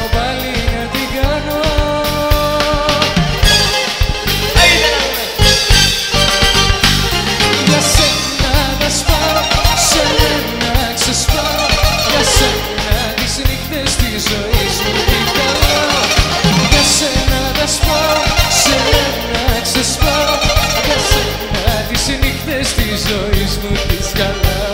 μπορώ πάλι να την κάνω. Για σένα τα σπάω, σε μένα ξεσπάω. Για σένα τις νύχτες της ζωής μου την καλάω. Για σένα τα σπάω, σε μένα ξεσπάω. Για σένα τις νύχτες της ζωής μου τις καλάω.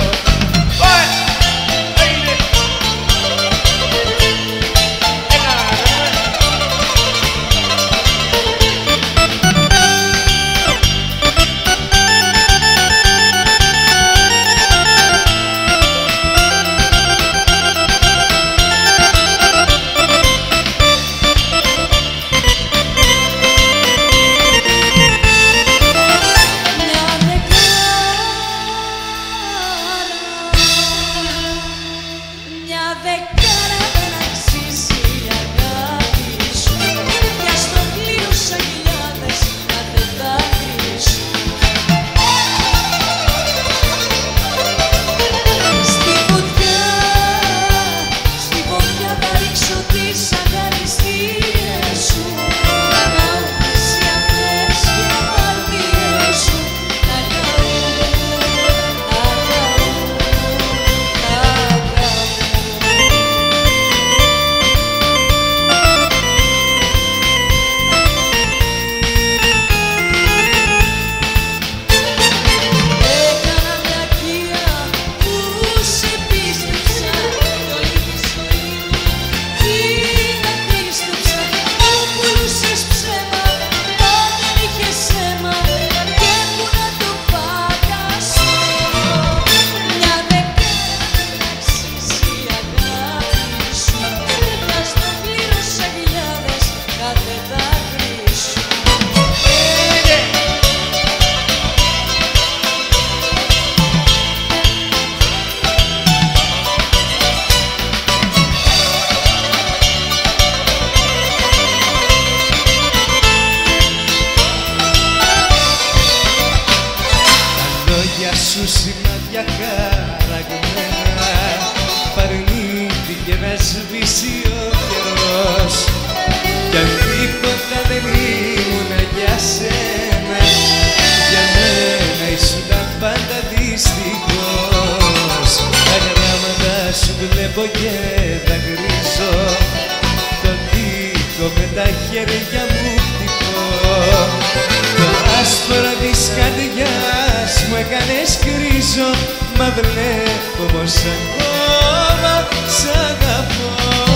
Σημάδια χαραγμένα παρνήθηκε να σβήσει ο καιρός. Κι αν τίποτα δεν ήμουν για σένα, για μένα ήσουν πάντα δυστυχώς. Τα γράμματα σου βλέπω και δακρύζω, τον τοίχο με τα χέρια μου χτυπώ. Το άσπρο της καρδιάς μου έκανες κρίζο, μα βλέπω πως ακόμα σ' αγαπώ.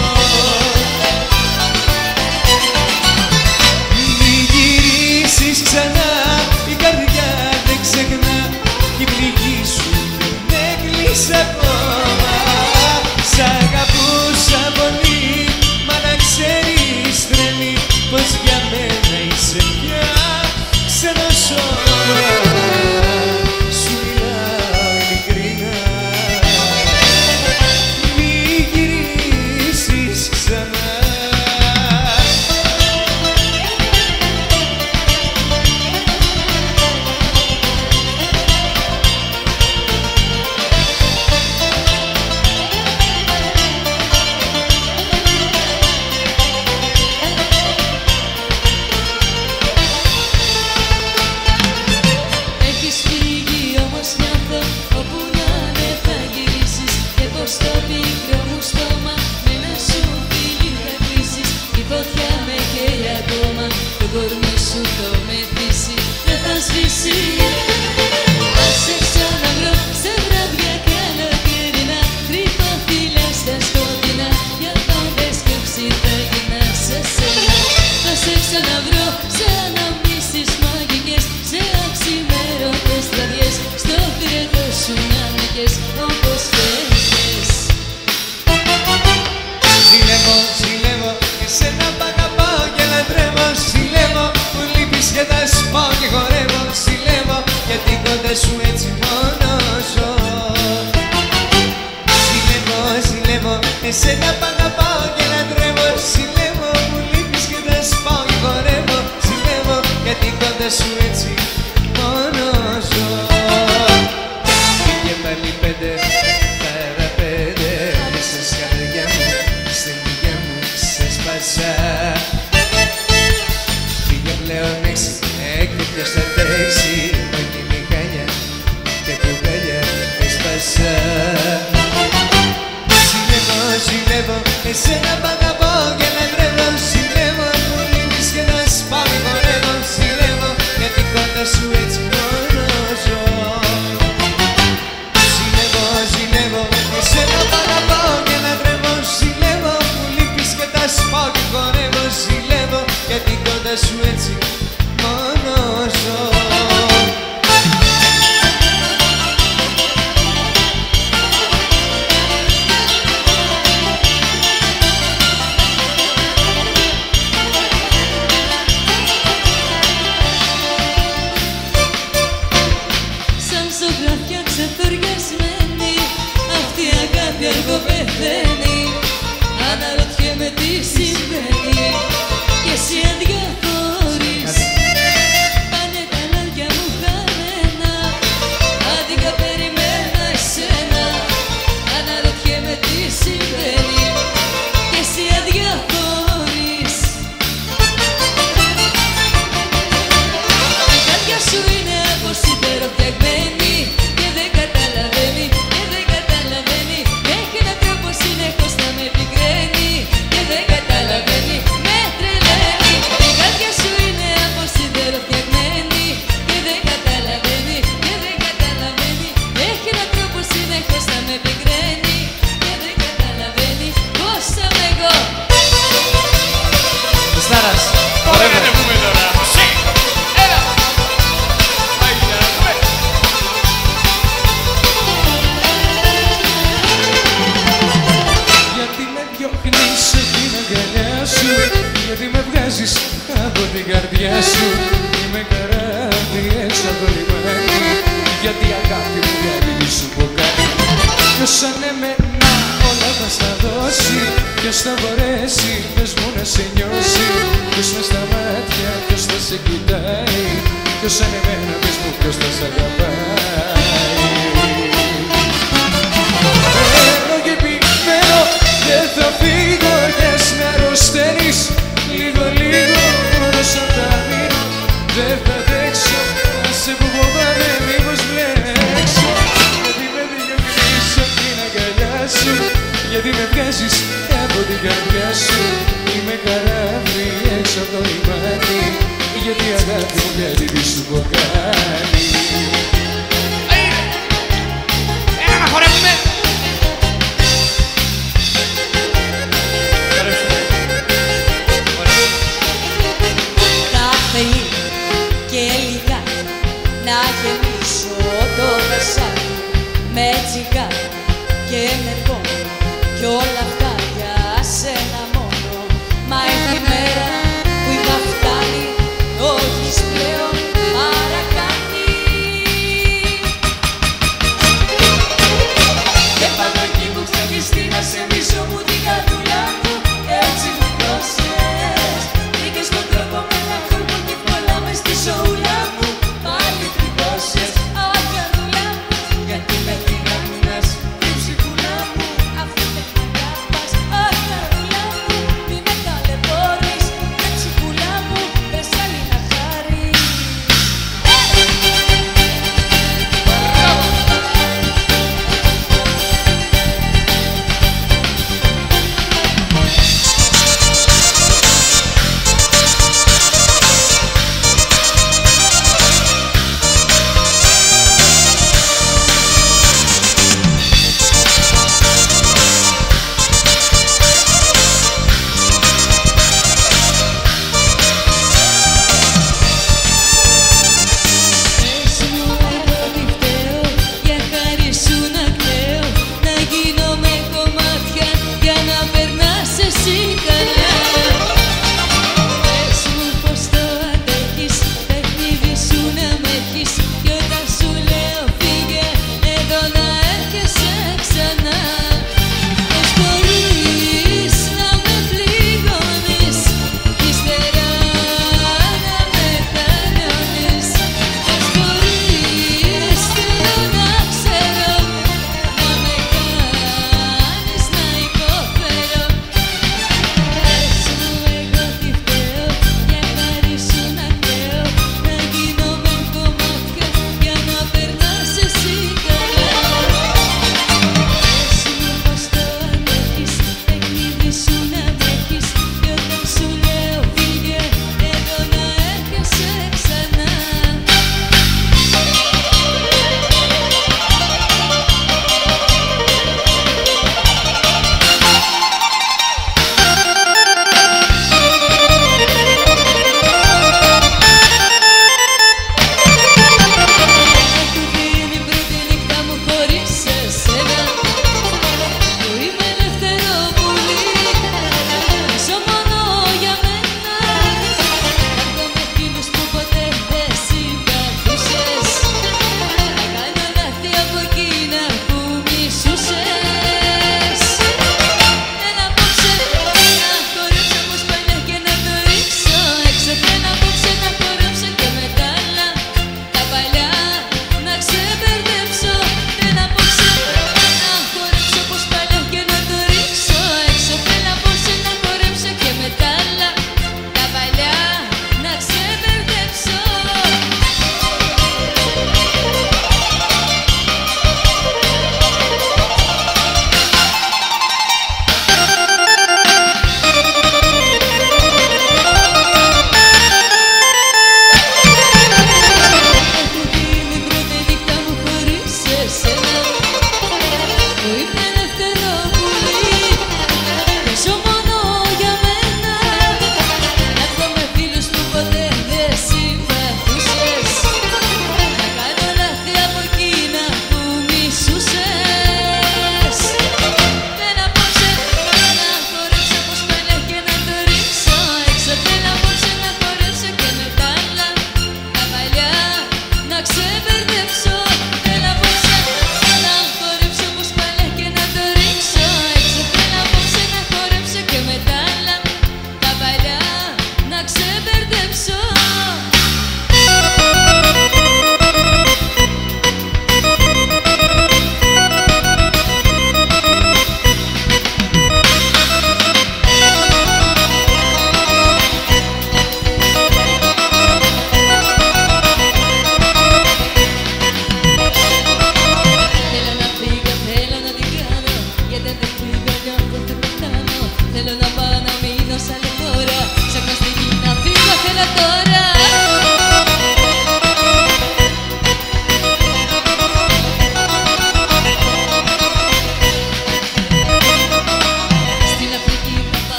Μη γυρίσεις ξανά, η καρδιά δεν ξεχνά, η πληγή σου δεν έκλεισε ακόμα. Σ' αγαπούσα πολύ, μα να ξέρεις τρελή, πως για μένα είσαι πια ξένος όνειρος. Σου μιλάω ειλικρινά, μη γυρίσεις ξανά. Στο πικρό μου στόμα με ένα σου φίλι θα κλείσεις. Η φωτιά με καίει ακόμα, το κορμί σου το μεθύσει, δεν θα σβήσει. Θα σε ξαναβρω σε βράδια καλοκαιρινά, τρυποφύλλα στα σκοτεινά, για πάντες σκέψη θα γίνα σε σένα. Θα σε ξαναβρω σε αναμνήσεις μαγικές, σε αξιμέρωτες βραδιές, στο πυρετό σου να νικες όπως θες. Ζηλεύω, ζηλεύω, εσένα π' αγαπάω και λατρεύω. Ζηλεύω που λείπεις και τα σπάω και χορεύω. Ζηλεύω γιατί κοντά σου έτσι μόνος ζω. Ζηλεύω, ζηλεύω, εσένα π' αγαπάω και λατρεύω. Ζηλεύω που λείπεις και τα σπάω και χορεύω. Ζηλεύω γιατί κοντά σου έτσι μόνος ζω. Και πάλι 5 παρά 5 μέσα σκαρδιά μου, στελιά μου, ξεθοριασμένη, αυτή η αγάπη αργό πεθαίνει. Αναρωτιέμαι τι συμβαίνει και εσύ αδιαφορείς. Πάνε τα λόγια μου χαμένα, άδικα περιμένα εσένα. Αναρωτιέμαι τι συμβαίνει και εσύ αδιαφορείς. Η καρδιά σου είναι από σίδερο φτιαγμένη και δεν καταλαβαίνει, και δεν καταλαβαίνει. Έχει έναν τρόπο συνεχώς να με πικραίνει και δεν καταλαβαίνει, με τρελαίνει. Η καρδιά σου είναι από σίδερο φτιαγμένη και δεν καταλαβαίνει, και δεν καταλαβαίνει. Έχει έναν τρόπο συνεχώς να με πικραίνει και δεν καταλαβαίνει πώς θα είμαι εγώ. Στάρας, Ωραία να πούμε τώρα. Έλα. γιατί με διώχνεις από την αγκαλιά σου, γιατί με βγάζεις από την καρδιά σου. Είμαι καράβι έξω από το λιμάνι, γιατί αγάπη μου γιατί μη σου πω κάτι. Ποιος σαν εμένα όλα θα στα δώσει, ποιος θα μπορέσει, πες μου να σε νιώσει. Ποιος μες στα μάτια, ποιος θα σε κοιτάει, ποιος σαν εμένα, πες μου ποιος θα σ' αγαπάει. Μένω και επιμένω, δεν θα φύγω κι ας με αρρωσταίνεις. Λίγο λίγο όσο θα μείνω, δεν θα αντέξω. Άσε που φοβάμαι μήπως μπλέξω. Γιατί με διώχνεις απ' την αγκαλιά σου, γιατί με βγάζεις από την καρδιά σου. Είμαι καράβι έξω από το λιμάνι, γιατί αγάπη μου γιατί τι σου πω κάνει. Έλα να χορεύουμε. Καφεΐνη και λιγάκι να γεμίσω το βασάκι με τσιγάρο και με πόνο κι όλα αυτά για σένα μόνο. Μα έχει η μέρα που είπα φτάνει, το έχεις πλέον παρακάνει. Και πάνω εκεί που ξεχιστεί να σε μίσω μου την καρδούλα μου, έτσι μου δώσες. Βρήκες τον τρόπο με ένα κόλπο και πολλά μες στη ζωούλα μου. Πάλι τρυπώσες, αχ καρδούλα μου, γιατί με την αγνάς την ψυχούλα μου. Αφού με φαντά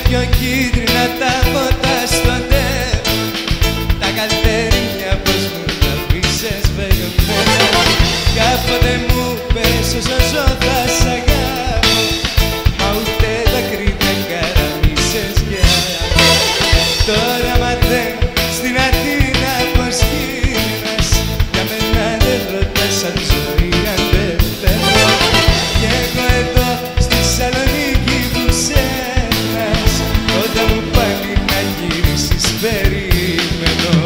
πιο κίτρινα τα ποτά στον τέπο. Τα καλτέρια πως μου τα πείσες βεγμένα. Κάποτε μου πες όσο ζω θα σ' αγάπω, μα ούτε δάκρυ δεν καραμίσες για μένα. Τώρα μαθαίνω στην Αθήνα πως γίνας, για μένα δεν ρωτάς αν ζωή αν δεν θέλω. Κι εγώ εδώ στη Σαλονίκη που ξένας, όταν μου πάλι να γυρίσεις περιμένω.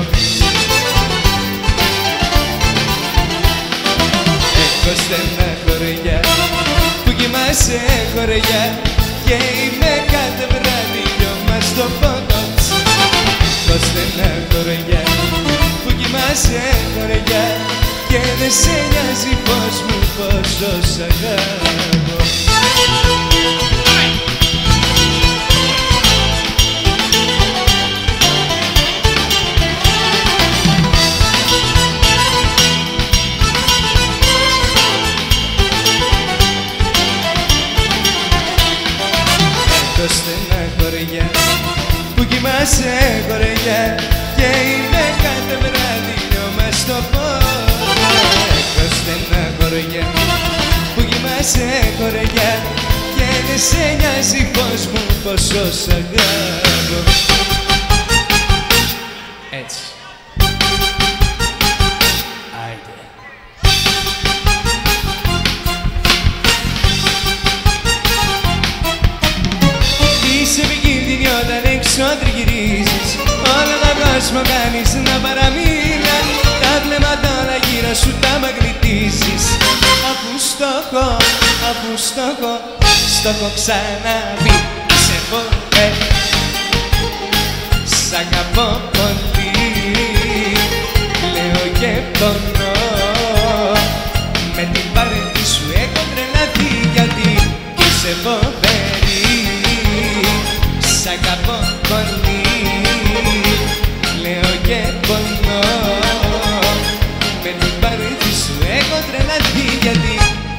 Έχω στενά χωριά που κοιμάσαι χωριά και είμαι κάθε βράδυ λιώμα στο πόντο. Έχω στενά χωριά που κοιμάσαι χωριά και δεν σε νοιάζει πως μου πόσο σ' αγάπω. Έχω στενά χωριά που κοιμάσαι χωριά και είμαι κάθε βράδυ λιώμα στο πόδι. Έχω στενά χωριά που κοιμάσαι χωριά και δεν σε νοιάζει πως μου πόσο σ' αγάπω. Έτσι. Άιντε. Είσαι επικίνδυνη όταν έξω τριγυρίζεις, όλο τον κόσμο κάνεις να παραμίλα. Τα βλέμματα όλα γύρω σου τα μαγνητίζεις. Αφού στόχο ξαναβεί, σε φοβέ. Σ' αγαπώ πολύ, λέω και πονώ. Με την παρέτη σου έχω τρελαθεί γιατί είσαι φοβερή. Σ' αγαπώ πολύ, λέω και πονώ. Με την παρέτη σου έχω τρελαθεί γιατί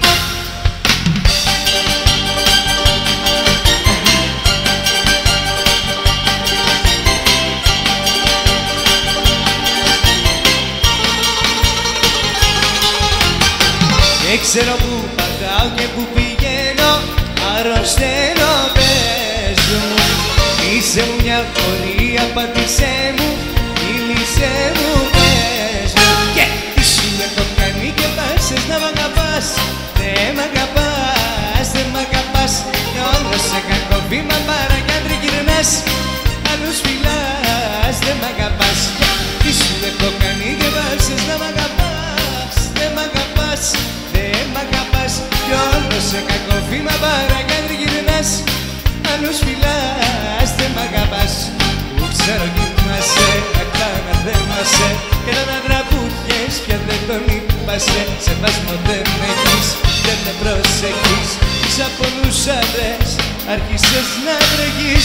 δεν ξέρω που πατάω και που πηγαίνω, αρρωσταίνω, πες μου. Είσαι μου μια φωνή, απάντησέ μου, μίλησέ μου, πες μου. Και τι σου έχω κάνει και πάσες να μ' αγαπάς. Δεν μ' αγαπάς, δεν μ' αγαπάς. Και όλο σε κακό βήμα παρά κι αν τριγυρνάς, άλλους φιλάς, δεν μ' αγαπάς. Τι σου έχω κάνει και πάσες να μ' αγαπάς. Δεν μ' αγαπάς, δεν μ' αγαπάς. Κι όλο σε κακό βήμα παρά κι αν τριγυρνάς, άλλους φιλάς, δεν μ' αγαπάς. Που ξέρω κοιμάσαι, ακλάνα θέμασαι, και να τραγούδιες πια δεν τον είπασαι. Σεβασμό δεν έχεις, δεν με προσέχεις, τις από πολλούς άντρες άρχισες να βρεγείς.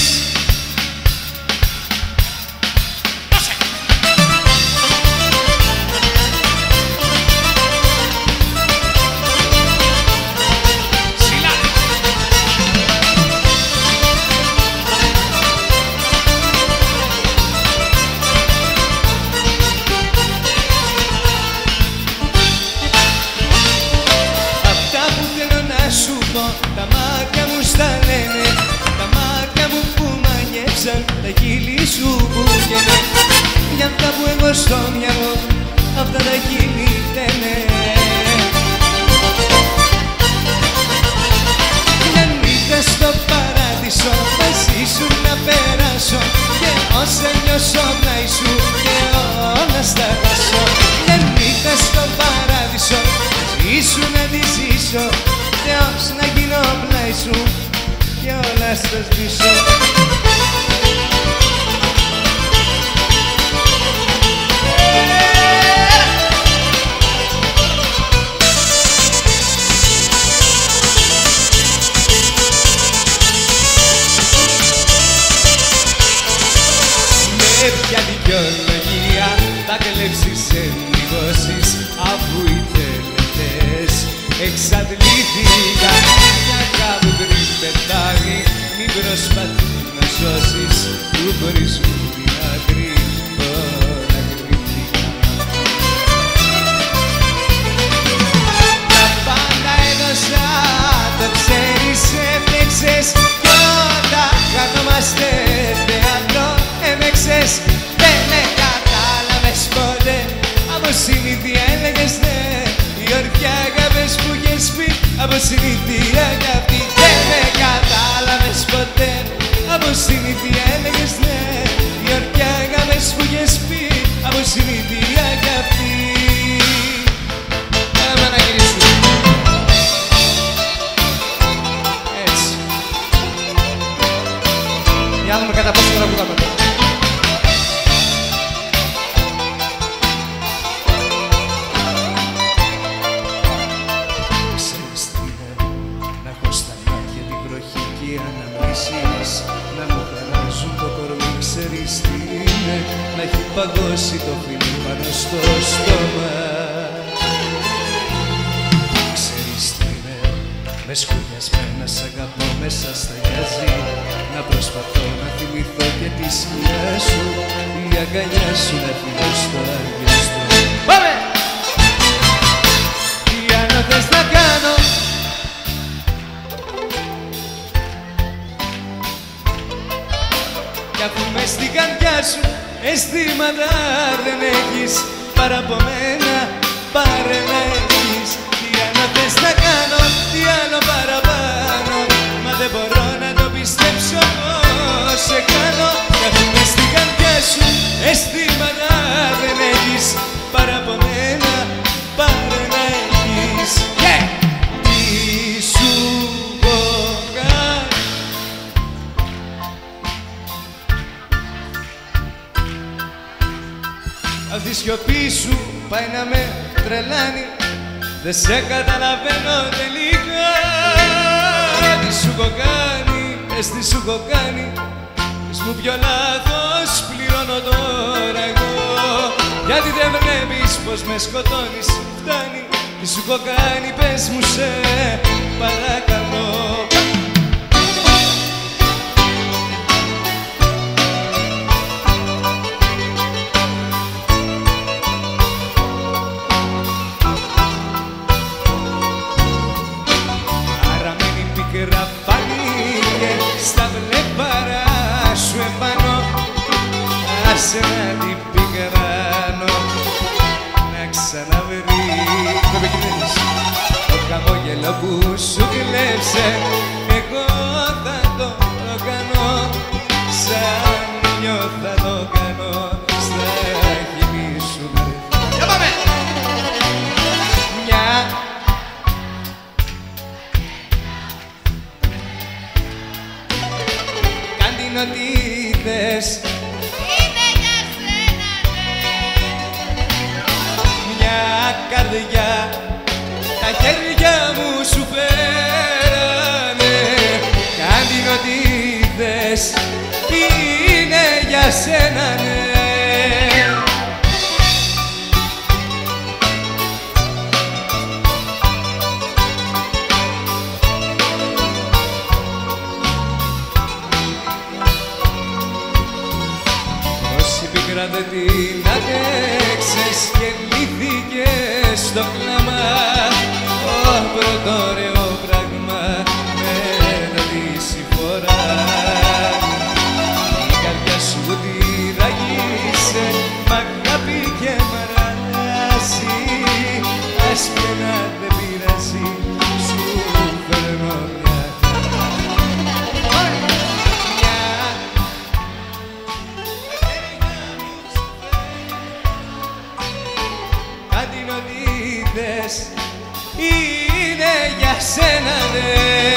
Τα μάτια μου στα λένε, τα μάτια μου που μαγεύσαν, τα χείλη σου που βγαίνε. Για αυτά που εγώ στο μυαλό, αυτά τα χείλη λένε. Μια νύχτα στο παράδεισο, μαζί σου να περάσω, και όσα νιώσω πλάι σου και όλα στα χάσω. Μια νύχτα στο παράδεισο, μαζί σου να τη ζήσω, Θεός να γίνω πλάι σου και όλα στα σβήσω. Με ποια δικαιολογία θα κλέψεις εντυπώσεις, αφού οι θέλετες εξαντλήθηκαν. Μια κάπου πριν πετάγει, μην προσπαθεί να σώσει. χωρίς την άκρη τώρα κρυφτικά. Τα πάντα έδωσα, το ξέρεις, έφτιαξες κι όταν χανόμαστε θέατρο έμεξες. Δεν με κατάλαβες ποτέ, από συνήθεια έλεγες ναι. Οι ορκιά αγάπες που είχες πει, από συνήθεια αγάπη. Δεν με κατάλαβες ποτέ, από συνήθεια έλεγες ναι. Οι ορκιά αγάπες που είχες πει, από συνήθεια αγάπη. Πάμε να γυρίσουμε. Έτσι. Για να δούμε κατά πόσο τραγουδάμε τώρα. Να μου χαράζουν το κορμί, ξέρεις τι είναι, να έχει παγώσει το φίλι πάνω στο στόμα. Ξέρεις τι είναι, με σκουριασμένα σ' αγαπώ μέσα στα γιαζί, να προσπαθώ να θυμηθώ και τη σκιά σου, η αγκαλιά σου να φύγω στο αργιαστό. Πάμε! Τι άλλο θες να κάνω, αφού μες στην καρδιά σου αισθήματα δεν έχεις, παρά από μένα πάρε να έχεις. Τι άλλο θες να κάνω, τι άλλο παραπάνω, μα δεν μπορώ να το πιστέψω πως σε κάνω. Αφού μες στην καρδιά σου αισθήματα δεν έχεις, παρά από μένα πάρε να έχεις. Τι σου πω κάνει, αυτή η σιωπή σου πάει να με τρελάνει, δεν σε καταλαβαίνω τελικά. Τι σου έχω κάνει, πες τι σου έχω κάνει, πες μου ποιο λάθος πληρώνω τώρα εγώ. Γιατί δεν βλέπεις πως με σκοτώνεις, φτάνει. Τι σου έχω κάνει, πες μου σε παρακαλώ. Στα βλέμματα σου επάνω, άσε να την πικράνω, να ξαναβρει το χαμόγελο που σου κλέψε. Εγώ θα το κάνω, σαν νιώθω θα το κάνω, στα χείλη σου με. Για πάμε! Μια ό,τι θες είναι για σένα, ναι. Μια καρδιά τα χέρια μου σου φέρανε. Κάντι ό,τι θες είναι για σένα, ναι. Δεν την αντέξες και λύθηκες στο κλάμα, το πρώτο ωραίο πράγμα με τη συμφορά. Η καρδιά σου τη ραγίσε, μ' αγάπη και μαράζει, ας και να δεν πειράζει, σου φέρνω μια είναι για σένα, ναι.